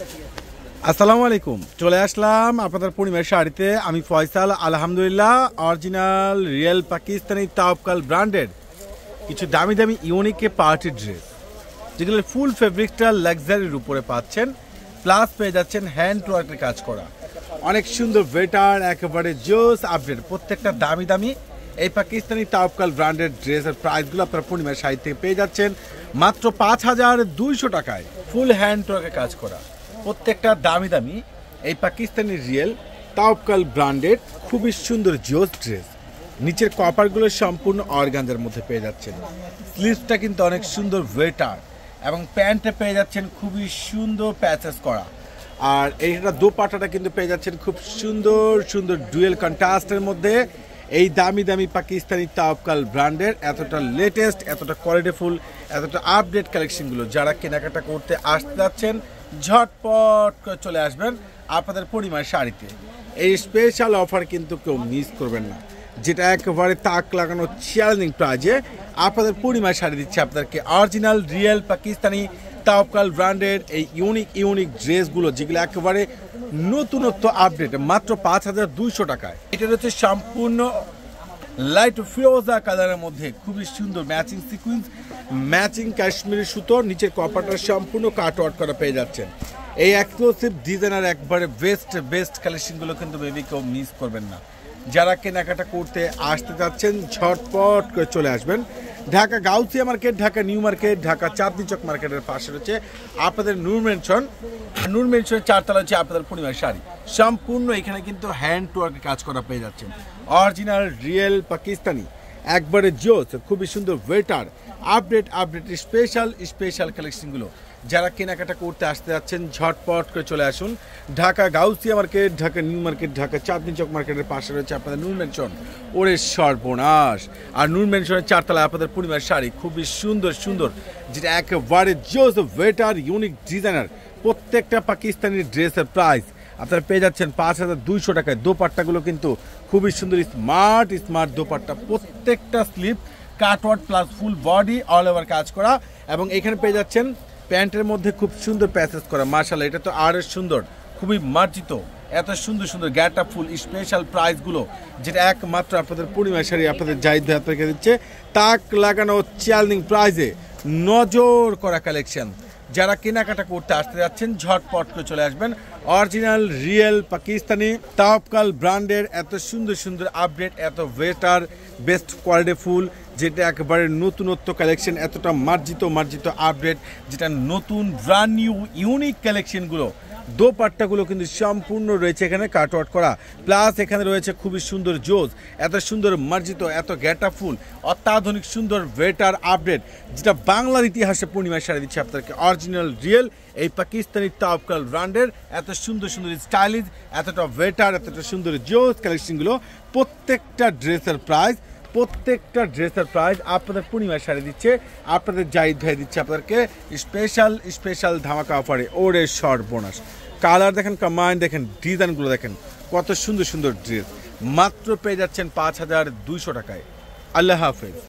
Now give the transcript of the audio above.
আসসালামু আলাইকুম, চলে আসলাম আপনাদের পূর্ণিমার শাড়িতে। আমি ফয়সাল। আলহামদুলিল্লাহ, অরিজিনাল রিয়েল পাকিস্তানি তাওকাল ব্র্যান্ডের কিছু দামি দামি ইউনিক পার্টি ড্রেস, যেগুলো ফুল ফেব্রিকটা লাক্সারির উপরে পাচ্ছেন, প্লাস পেয়ে যাচ্ছেন হ্যান্ড ওয়ার্কের কাজ করা অনেক সুন্দর ওয়েটার, একেবারে জোস আপডেট। প্রত্যেকটা দামি দামি এই পাকিস্তানি তাওকাল ব্র্যান্ডের ড্রেসের প্রাইসগুলো আপনার পূর্ণিমার শাড়ি থেকে পেয়ে যাচ্ছেন মাত্র 5200 টাকায়। ফুল হ্যান্ড ওয়ার্কের কাজ করা প্রত্যেকটা দামি দামি এই পাকিস্তানি রিয়েল তাওকাল ব্র্যান্ডের খুবই সুন্দর জোস ড্রেস। নিচের কপারগুলো সম্পূর্ণ অর্গানজার মধ্যে পেয়ে যাচ্ছেন। স্লিভসটা কিন্তু অনেক সুন্দর ওয়েটার এবং প্যান্টে পেয়ে যাচ্ছেন খুবই সুন্দর প্যাচেস করা। আর এইটা দোপাট্টাটা কিন্তু পেয়ে যাচ্ছেন খুব সুন্দর সুন্দর ডুয়েল কন্ট্রাস্টের মধ্যে। এই দামি দামি পাকিস্তানি তাওকাল ব্র্যান্ডের এতটা লেটেস্ট, এতটা কোয়ালিটিফুল, এতটা আপডেট কালেকশনগুলো যারা কেনাকাটা করতে আসতে যাচ্ছেন, ঝটপট করে চলে আসবেন আপনাদের পূর্ণিমার শাড়িতে। এই স্পেশাল অফার কিন্তু কেউ মিস করবেন না, যেটা একেবারে তাক লাগানো চ্যালেঞ্জিং প্রাইজে আপনাদের পূর্ণিমার শাড়ি দিচ্ছে আপনাদেরকে অরিজিনাল রিয়েল পাকিস্তানি তাওকাল ব্র্যান্ডের এই ইউনিক ড্রেসগুলো, যেগুলো একেবারে নতুনত্ব আপডেট, মাত্র 5200 টাকায়। এটা হচ্ছে সম্পূর্ণ লাইট ফিরোজা কালারের মধ্যে খুবই সুন্দর ম্যাচিং সিকুয়েন্স, ম্যাচিং কাশ্মীরি সুতোর নিচের কপারটা সম্পূর্ণ কাট আউট করা পেয়ে যাচ্ছেন। এই এক্সক্লুসিভ ডিজাইনার একবারে বেস্ট কালেকশনগুলো কিন্তু বেবি কেউ মিস করবেন না। যারা কেনাকাটা করতে আসতে যাচ্ছেন ঝটপট করে চলে আসবেন। Dhaka Gausia market, Dhaka new market, Dhaka Chandni Chawk মার্কেটের পাশে রয়েছে আপনাদের নূর মেনশনের 4 তলা হচ্ছে আপনাদের পূর্ণিমার শাড়ি। সম্পূর্ণ এখানে কিন্তু হ্যান্ড ওয়ার্কের কাজ করা পেয়ে যাচ্ছেন অরিজিনাল রিয়েল পাকিস্তানি, একবারে জোস, খুবই সুন্দর ওয়েটার, আপডেট স্পেশাল কালেকশনগুলো যারা কেনাকাটা করতে আসতে যাচ্ছেন ঝটপট করে চলে আসুন। Dhaka Gausia market, Dhaka new market, Dhaka Chandni Chawk মার্কেটের পাশে রয়েছে আপনাদের নূর মেনশন। ওরে সর্বনাশ! আর নূর মেনশনের 4 তলায় আপনাদের পূর্ণিমার শাড়ি খুবই সুন্দর, যেটা একেবারে জোস ওয়েটার, ইউনিক ডিজাইনার। প্রত্যেকটা পাকিস্তানি ড্রেসের প্রাইস আপনারা পেয়ে যাচ্ছেন 5200 টাকায়। দোপাট্টাগুলো কিন্তু খুবই সুন্দর স্মার্ট দোপাট্টা, প্রত্যেকটা sleeve cutwork plus full body all over কাজ করা। এবং এখানে পেয়ে যাচ্ছেন প্যান্টের মধ্যে খুব সুন্দর প্যাচেস করা। মাশাআল্লাহ, এটা তো আরো সুন্দর, খুবই মার্জিত, এত সুন্দর গ্যাটআপ ফুল স্পেশাল প্রাইসগুলো, যেটা একমাত্র আপনাদের পূর্ণিমা শাড়ি আপনাদের জাহিদ ভাই আপনাকে দিচ্ছে তাক লাগানো চ্যালেঞ্জিং প্রাইজে নজর করা কালেকশন। যারা কেনাকাটা করতে আসতে যাচ্ছেন ঝটপট করে চলে আসবেন অরিজিনাল রিয়েল পাকিস্তানি তাওকাল ব্র্যান্ডের এত সুন্দর আপডেট, এত ওয়েটার, বেস্ট কোয়ালিটি ফুল, যেটা একেবারে নতুনত্ব কালেকশন, এতটা মার্জিত আপডেট, যেটা নতুন ব্র্যান্ড নিউ ইউনিক কালেকশনগুলো। দোপাট্টাগুলো কিন্তু সম্পূর্ণ রয়েছে এখানে কাটওয়ার্ট করা, প্লাস এখানে রয়েছে খুবই সুন্দর জোজ, এত সুন্দর মার্জিত, এত গ্যাটআপ ফুল, অত্যাধুনিক সুন্দর ওয়েটার আপডেট, যেটা বাংলার ইতিহাসে পূর্ণিমার শাড়ি দিচ্ছে আপনাদেরকে অরিজিনাল রিয়েল এই পাকিস্তানি তাওকাল ব্র্যান্ডের এত সুন্দর স্টাইলিশ, এতটা ওয়েটার, এতটা সুন্দর জোজ কালেকশনগুলো। প্রত্যেকটা ড্রেসের প্রাইস আপনাদের পূর্ণিমার শাড়ি দিচ্ছে আপনাদের জাহিদ ভাই দিচ্ছে আপনাদেরকে স্পেশাল ধামাকা অফারে। ওরে সর্বনাশ! কালার দেখেন, কম্বাইন দেখেন, ডিজাইনগুলো দেখেন, কত সুন্দর ড্রেস। মাত্র পেয়ে যাচ্ছেন 5200 টাকায়। আল্লাহ হাফেজ।